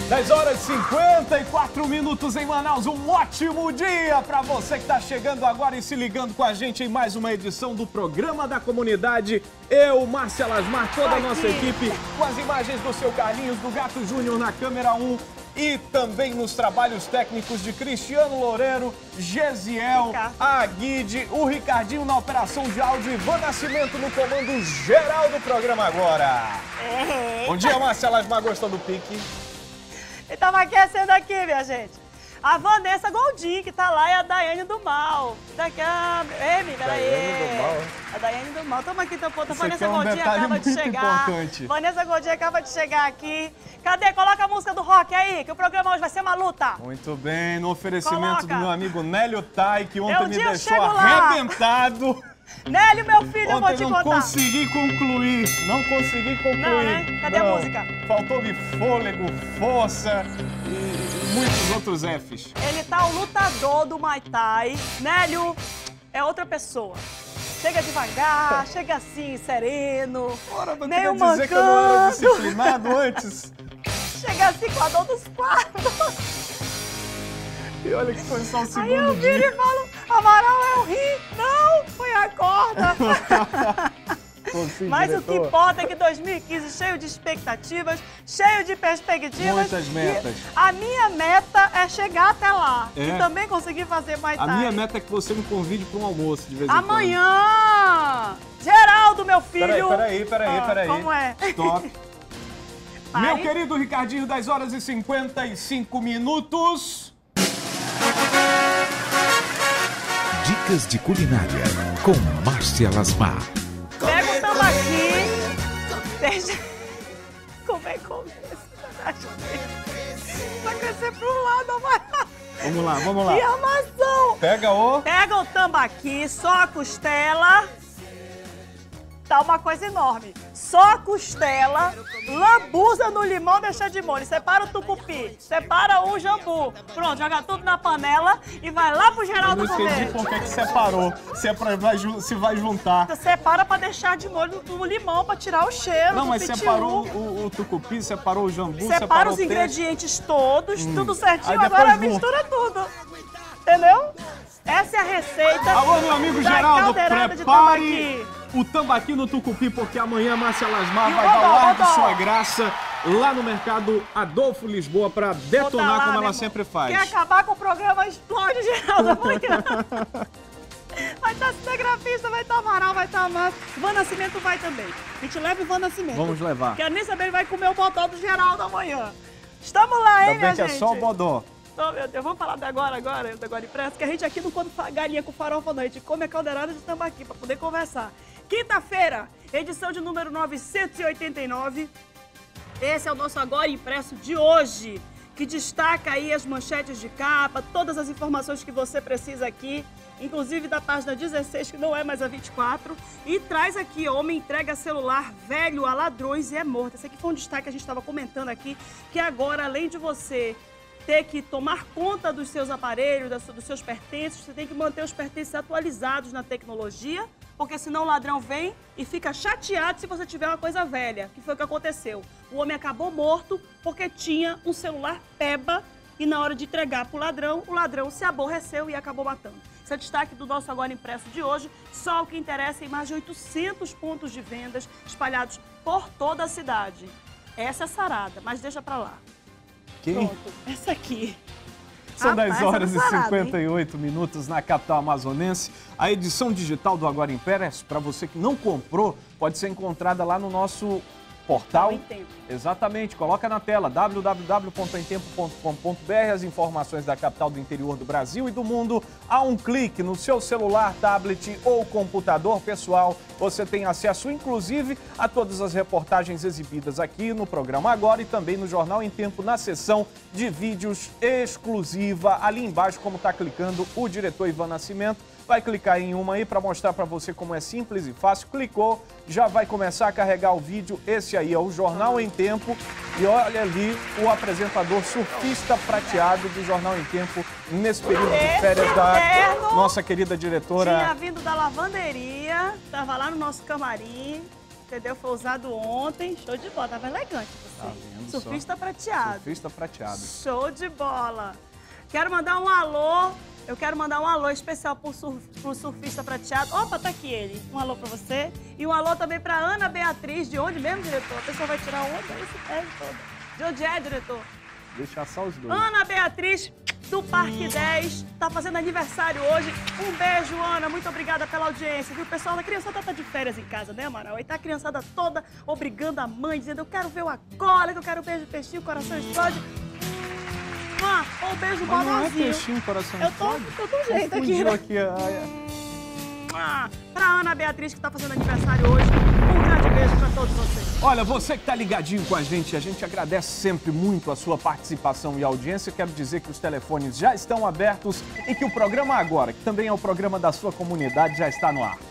10 horas e 54 minutos em Manaus. Um ótimo dia para você que está chegando agora e se ligando com a gente em mais uma edição do Programa da Comunidade. Eu, Márcia Lasmar, toda a nossa equipe, com as imagens do seu Carlinhos, do Gato Júnior na câmera 1 e também nos trabalhos técnicos de Cristiano Loureiro, Gesiel, a Guide, o Ricardinho na operação de áudio e Ivan Nascimento no comando geral do programa agora. Bom dia, Márcia Lasmar, gostou do pique? Ele tava aquecendo aqui, minha gente. A Vanessa Goldin, que tá lá, é a Daiane do Mal. Daqui a... Emi, peraí. Daiane do Mal. A Daiane do Mal. Tamo aqui, teu ponto. A Vanessa um Goldin acaba de chegar. Importante. Vanessa Goldin acaba de chegar aqui. Cadê? Coloca a música do rock aí, que o programa hoje vai ser uma luta. Muito bem, no oferecimento do meu amigo Nélio Tai, que ontem me deixou arrebentado. Nélio, meu filho, eu vou te contar. Não consegui concluir. Não, né? Cadê a música? Faltou-me fôlego, força e muitos outros Fs. Ele tá o lutador do Muay Thai. Nélio é outra pessoa. Chega devagar, chega assim, sereno. Ora, você quer dizer que eu não era disciplinado antes? Chega assim com a dor dos quadros. E olha que foi só o segundo dia. Aí eu viro e falo, Amaral, eu ri. Não, foi a corda. Mas o que importa é que 2015 cheio de expectativas, cheio de perspectivas. Muitas metas. A minha meta é chegar até lá e também conseguir fazer Muay Thai. A minha meta é que você me convide para um almoço de vez em quando. Amanhã! Geraldo, meu filho! Peraí. Como é? Stop. Meu querido Ricardinho, 10 horas e 55 minutos. Dicas de culinária com Márcia Lasmar. Pega o tambaqui, deixa... Como é que começa? Vai crescer pro lado, Amaral. Vamos lá. E a maçã. Pega o tambaqui, só a costela. Tá uma coisa enorme. Só a costela, lambuza no limão, deixa de molho. Separa o tucupi, separa o jambu. Pronto, joga tudo na panela e vai lá pro Geraldo comer. Eu não entendi por que separou. Se vai juntar. Você separa pra deixar de molho no limão, pra tirar o cheiro. Não, mas separou o tucupi, separou o jambu, separa os ingredientes todos, tudo certinho. Agora mistura tudo. Entendeu? Essa é a receita. Alô, meu amigo Geraldo, prepare o tambaqui no tucupi, porque amanhã a Márcia Lasmar vai dar o ar de sua graça lá no mercado Adolfo Lisboa para detonar como ela sempre faz. Quer acabar com o programa, explode, Geraldo, amanhã. Vai estar cinegrafista, vai estar Amaral, vai estar Márcia. Ivan Nascimento vai também. A gente leva o Ivan Nascimento. Vamos levar. Quero nem saber, ele vai comer o bodó do Geraldo amanhã. Estamos lá, hein, minha gente? Que é só o bodó. Oh, meu Deus, vamos falar do agora impresso, que a gente aqui não come galinha com farofa, não. A gente come a caldeirada de tambaqui para poder conversar. Quinta-feira, edição de número 989. Esse é o nosso Agora Impresso de hoje, que destaca aí as manchetes de capa, todas as informações que você precisa aqui, inclusive da página 16, que não é mais a 24, e traz aqui, homem entrega celular velho a ladrões e é morto. Esse aqui foi um destaque que a gente estava comentando aqui, que agora, além de você ter que tomar conta dos seus aparelhos, dos seus pertences, você tem que manter os pertences atualizados na tecnologia, porque senão o ladrão vem e fica chateado se você tiver uma coisa velha, que foi o que aconteceu. O homem acabou morto porque tinha um celular peba e na hora de entregar para o ladrão se aborreceu e acabou matando. Esse é o destaque do nosso Agora Impresso de hoje, só o que interessa em mais de 800 pontos de vendas espalhados por toda a cidade. Essa é sarada, mas deixa para lá. Pronto, essa aqui. São 10 horas e 58 minutos na capital amazonense. A edição digital do Agora Impresso, para você que não comprou, pode ser encontrada lá no nosso portal. Exatamente, coloca na tela www.emtempo.com.br, as informações da capital do interior do Brasil e do mundo. A um clique no seu celular, tablet ou computador pessoal, você tem acesso inclusive a todas as reportagens exibidas aqui no programa Agora e também no Jornal em Tempo, na seção de vídeos exclusiva. Ali embaixo, como está clicando o diretor Ivan Nascimento, vai clicar em uma aí para mostrar para você como é simples e fácil. Clicou, já vai começar a carregar o vídeo. Esse aí é o Jornal em Tempo. E olha ali o apresentador surfista prateado do Jornal em Tempo nesse período de férias da nossa querida diretora. Tinha vindo da lavanderia, estava lá no nosso camarim. entendeu? Foi usado ontem, show de bola, tava elegante você. Tá vendo Surfista só? prateado. Surfista prateado. Show de bola. Quero mandar um alô, eu quero mandar um alô especial pro surfista prateado. Opa, tá aqui ele. Um alô pra você. E um alô também pra Ana Beatriz. De onde mesmo, diretor? A pessoa vai tirar onda, aí se perde todo. De onde é, diretor? Deixar só os dois. Ana Beatriz, do Parque 10, tá fazendo aniversário hoje. Um beijo, Ana. Muito obrigada pela audiência, viu? Pessoal, a criançada tá de férias em casa, né, Amaral? Aí tá a criançada toda obrigando a mãe, dizendo eu quero ver o agora, que eu quero um beijo de peixinho, o coração explode. Ou um beijo Mas não é bonozinho. peixinho, coração. Eu tô com jeito aqui, né? Pra Ana Beatriz, que tá fazendo aniversário hoje, um grande beijo pra todos vocês. Olha, você que tá ligadinho com a gente agradece sempre muito a sua participação e audiência. Quero dizer que os telefones já estão abertos e que o programa Agora, que também é o programa da sua comunidade, já está no ar.